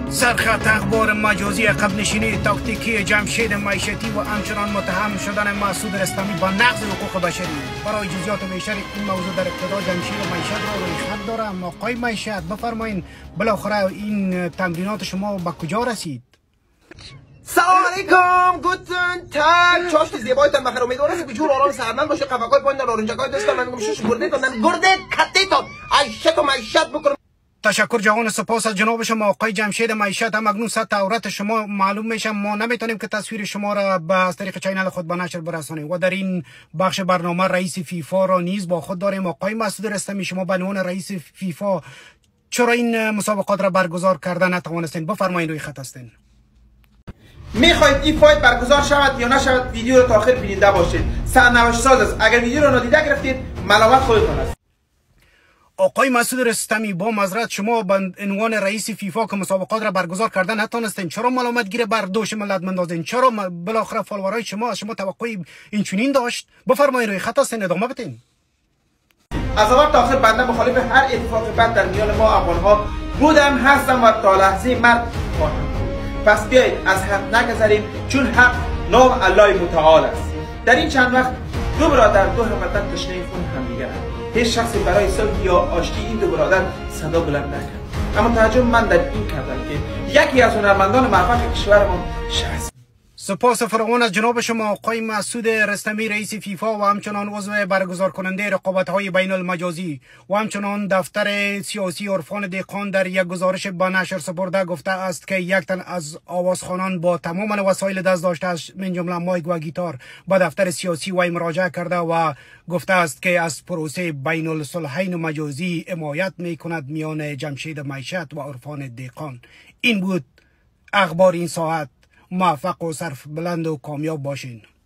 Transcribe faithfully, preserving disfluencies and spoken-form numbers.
سرخط اخبار مجازی عقب نشینی تاکتیکی جمشید معیشتی و همچنان متهم شدن مسعود رستمی با نقض حقوق بشری. برای جزئیات بیشتر این موضوع در ابتدا جمشید معیشت را روی خط دارم. آقای معیشت بفرمایید بالاخره این تمرینات شما به کجا رسید؟ سلام علیکم، گوتن تاگ. چاشت زیبایتان بخیر. امیدوارم که جور آرام سرمند باشه. قفقای پایین نارنجکای داشتم. من میگم شش گرده تان گرده کتیتان عیشت و معیشت بکنم. تشکر جوان، سپاس از جناب شما آقای جمشید معیشت. هم اکنون سطح عورت شما معلوم میشه، ما نمیتونیم که تصویر شما را به از طریق چینل خود به نشر برسانیم و در این بخش برنامه رئیس فیفا را نیز با خود داریم. آقای مسعود رستمی، شما به عنوان رئیس فیفا چرا این مسابقات را برگزار کردن نتوانستین؟ بفرمایید، روی خط هستین. میخواید این فایت برگزار شود یا نشود، ویدیو رو تا آخر بیننده باشید. سرنوشت ساز است. اگر ویدیو رو نادیده گرفتید ملامت خودتان است. آقای مسعود رستمی، با معذرت شما به عنوان رئیس فیفا که مسابقات را برگزار کردن نتونستین، چرا ملامت گیره بر دوش ملت مندازین؟ چرا بالاخره فالوورای شما از شما توقع این چنین داشت؟ بفرمایید، روی خط هستین، ادامه بدین. از اول تا آخر بنده مخالف هر اتفاق بد در میان ما افغان‌ها بودم، هستم و تا لحظه مرگ خواهم. پس بیایید از حق نگذریم، چون حق نام الله متعال است. در این چند وقت دو برادر دو هموطن تشنه خون همدیگرند. هیچ شخصی برای صلح یا آشتی این دو برادر صدا بلند نکرد. اما تعجب من در این کردم که یکی از هنرمندان موفق کشورمان شخص. سپاس فراوان از جناب شما آقای مسعود رستمی، رئیس فیفا و همچنان عضو برگزار کننده رقابت‌های بین المجازی و همچنان دفتر سیاسی عرفان دهقان در یک گزارش به نشر سپرده گفته است که یک تن از آوازخوانان با تمام وسایل دست داشته من جمله مایک و گیتار به دفتر سیاسی وی مراجعه کرده و گفته است که از پروسه بین الصلحین مجازی حمایت می‌کند میان جمشید معیشت و عرفان دهقان. این بود اخبار این ساعت. موفق و صرف بلند و کامیاب باشین.